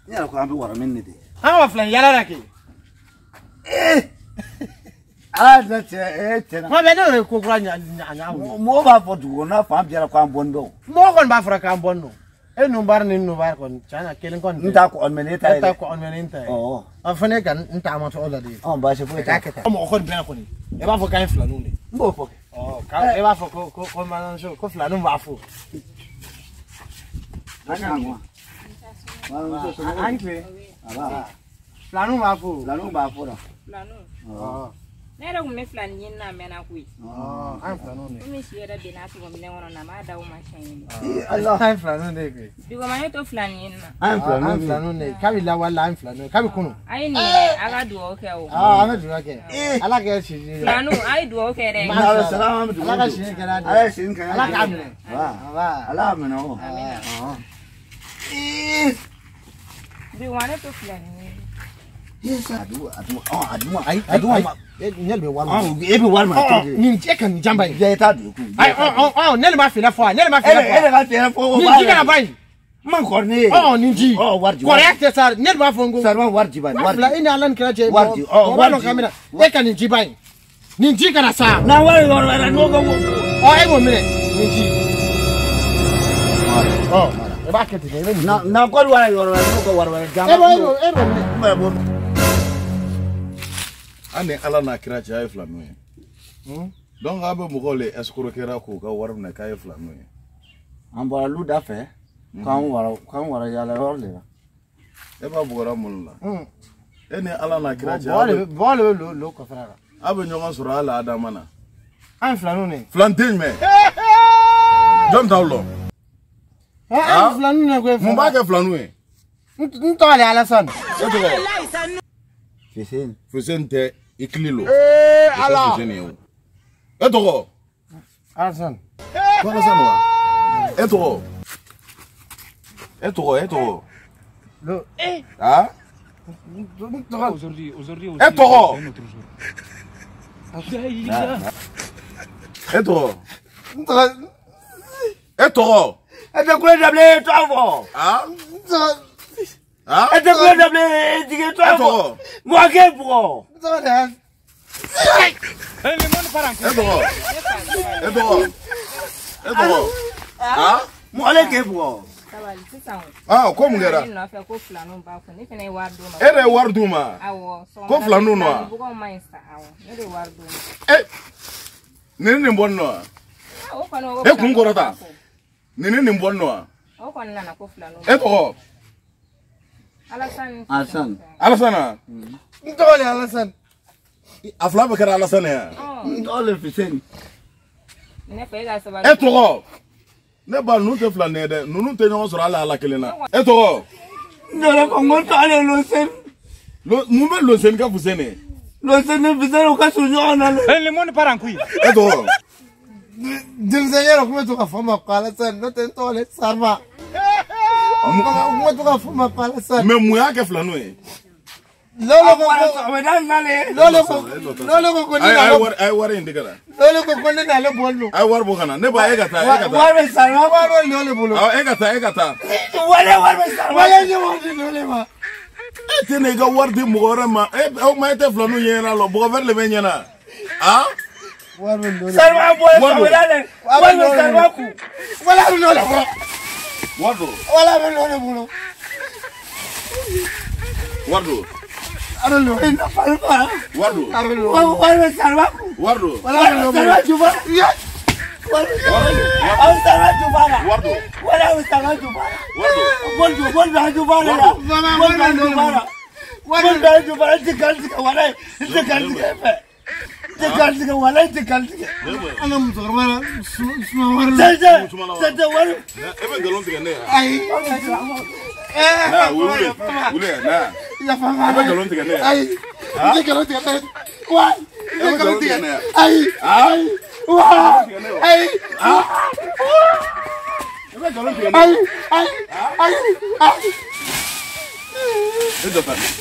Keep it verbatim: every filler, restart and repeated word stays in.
يا أخو عم بورا مني دي ها فلان يلا لك إيه هذا إيه ما بينو كوكرانيا مو بافوتونا فهم جرا كان بوندو مو كون بافرا كان بوندو إيه نمبر نمبر كون شانا كيلين كون أنت أكو أمنيتا أنت أكو أمنيتا أوه أفنى كان أنت عملت أولا دي أم باشا فوق كاكتا أم أخذ بينا كوني يبغى فوق كاين فلانوني مو فوق أوه كا يبغى فوق كو كو كو ما نشوف كو فلانون بعفو أنا ما ما أنت فلانون بعفو فلانون بعفو فلانون آه نرى هم فلانين نامنا كوي آه أنا فلانوني هم شيرا بيناتي ومنه ونما داو ما شيء الله أنا فلانوني كي بيقول ما يتو فلانين أنا أنا فلانوني كابي لا ولا أنا فلانوني كابي كونو أي ني على دوا كيو آه أنا دوا كي على كي شيء فلانو أي دوا كي رأي ما على السلام عليكم على كي شيء كذا على شيء كذا على كامل واه على منو آه إيه بيقول ما يتو فلانين يس أدو أدو آه أدو أي أدو أي نيل بيوال آه إيه بيوال ما تيجي نيجي كان جنبي جاي تادو أي أه أه نيل ما في لفوا نيل ما في إيه لفوا إيه ما في لفوا نيجي كنا باي ما كورني أه نيجي أه وارجي correct صار نيل ما فونغو صار ما وارجي باي وارجي لا إني ألان كلا جاي وارجي أه وارجي كاميرا إيه كان نيجي باي نيجي كنا صار نا وارجي وارجي نوكو أه إيه مؤمنة نيجي أه يبقى كده نا نا كور وارجي وارجي نوكو وارجي إيه مؤمنة إيه مؤمنة Ani ala na kira cha iflanu ye. Donc abe mugole escroc kira ko ka warum na ka iflanu ye. Ambara lu da fe. Kan wara kan wara yala orle. E ba bugora mulla. Eni ala na kira cha. Bole bole lo lo ko frara. Abe nyonga sura ala adamana. An flanune. Flantin me. Jom tawlo. An flanune ko. Mumba ke flanu ye. Nto ale alasan. Fisen. Fisen te iklilo. Eh ala. Fisen ye. Etoko. Alasan. Ko alasan wa. Etoko. Etoko, etoko. Lo eh. Ah? Aujourd'hui, aujourd'hui aussi. Etoko. Un autre jour. Etoko. Etoko. Ete kule dable twavo. Ah? Ah? Ete kule dable dige twavo. Moi ke bro. Le monde part en Etoko. Etoko. Etoko. Ah? Moi le ke bro. Tabali sisan Ah, ko mun kɛra? ne nɔfɛ ko filanun b'a fɔ ne fɛnɛ ye wari d'u ma. E de ye wari d'u ma? Awɔ. Ko filanun nɔ wa? Bugɔw ma ɲi sa awɔ ne de ye wari d'u ma. Eh, nin nin bɔ nin nɔ wa? O kɔni o E kun kɔrɔta? Nin nin bɔ nin nɔ wa? O kɔni nana ko filanun. E tɔgɔ? Alasan. Alasan. Alasana? Nto ale alasan. A fila bɛɛ kɛra Alasana ye? Ole fisen. Ne fɛ e ka sabali. E tɔgɔ? Ne ba ninnu tɛ fila ne dɛ, ninnu tɛ ɲɔgɔn sɔrɔ hali ala kelen na. E tɔgɔ? Dole ko ngonto ale losen. Mun bɛ lonseni ka fuseni? Losen ne fisen o ka su ɲɔgɔn na. Le monde part en couille. E tɔgɔ? Denmisɛnnin kuma to ka fɔ ma ko alasan n'o tɛ nto ale sarba. Kuma to ka fɔ ma ko alasan. Mais mun y'a kɛ filanu ye? Lolo ko O dan nale. lolo ko lolo ko ko ni A na ye wari a ye wari in di ka na. lolo ko ko ni na le bolo. A ye wari bɔ ka na. Ne ba e ka taa, e ka taa. Wari sarwa Waro lolo bolo. Awɔ e ka taa, e ka taa. wale wari sarwa. Wala ni wari lolo ma. E tɛ na i ka wari di mɔgɔ wɛrɛ ma. E o ma e tɛ filanu ɲɛna lɔ, mɔgɔ wɛrɛ de bɛ ɲɛna. Ah? Waro lolo. Sarwa boy sarwa le. Wari sarwa ku. Wala lolo bolo. Wari do. Wala lolo bolo. Wari do. Aro lolo. Ina falfa. Wari do. Aro lolo. Wari sarwa ku. Wari do. Wala lolo Sarwa bolo. juba. Wari do. Au sarwa juba. Wari do. Wala au sarwa juba. Wari do. Bonjo bonjo juba la. Bonjo juba la. Bonjo juba la tikaltika wala. Tikaltika fe. Tikaltika wala tikaltika. Ana musokɔrɔba la suma wari la. Sese sese wari. E bɛ nkalon tigɛ ne ye? Ayi. Na wuli wuli na. Yafa E ma. bɛ nkalon tigɛ ne ye? Ayi. I tɛ nkalon tigɛ ne ye. Wa. I E tɛ bɛ nkalon nkalon tigɛ. tigɛ ne ye? Ayi. Ah? Wa. Ayi. E bɛ nkalon tigɛ ne ye? Ayi. Ayi. Ayi. Ayi. E jɔ ta.